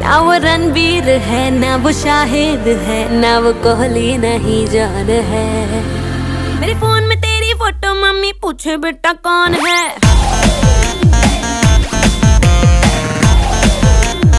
ना वो रणवीर है, ना वो शाहिद है, ना वो कोहली, नहीं जान है। मेरे फोन में तेरी फोटो, मम्मी पूछे बेटा कौन है।